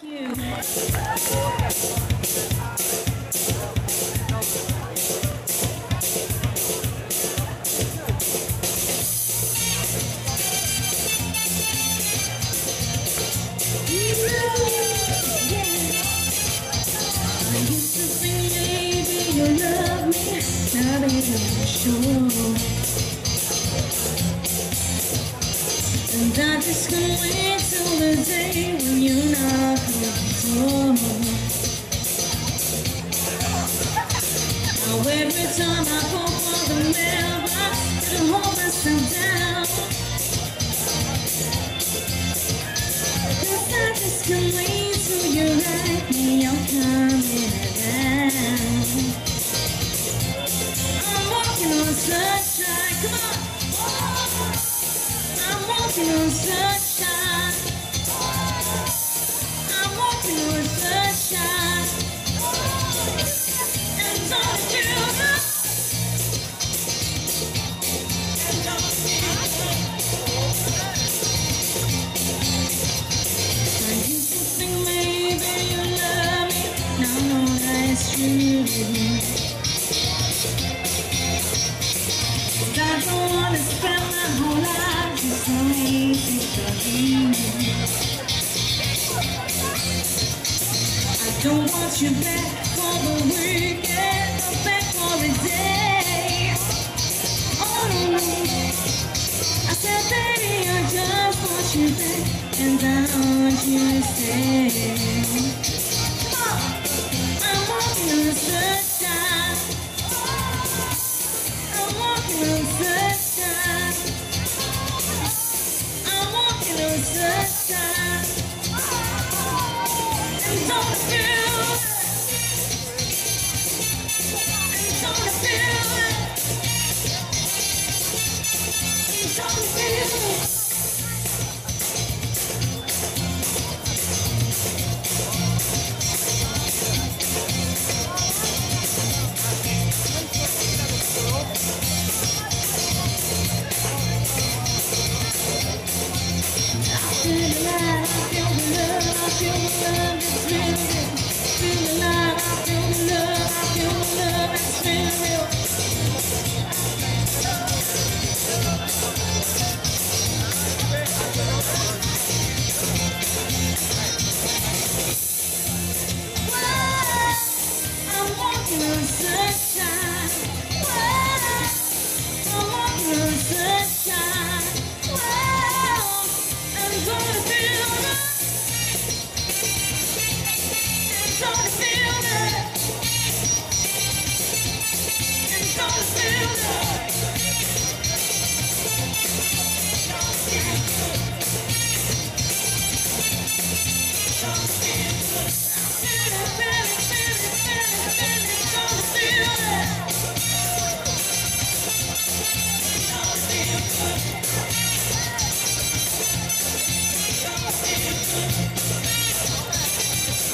And I just can't wait till the day when you're not home. Now every time I go for the mailbox, it'll hold myself down. 'Cause I just can't wait till you write me, I'm coming around. I'm walking on sunshine, come on. I'm walking on sunshine. I'm walking on sunshine. And don't feel the I used to think maybe you love me. Now I know that it's true. I don't wanna spend my whole life just so easy for you. I don't want you back for the weekend or back for a day. Oh no, I said baby I just want you back and I want you to stay. Come on, I'm walking on the sunshine. I'm walking on sunshine. I'm walking on sunshine. And don't feel it. And don't feel it. And don't feel it.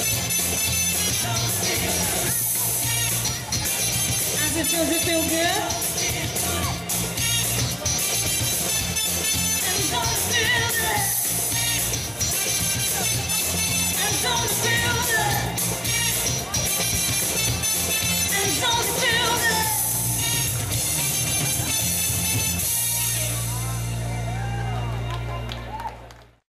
Does it feel good?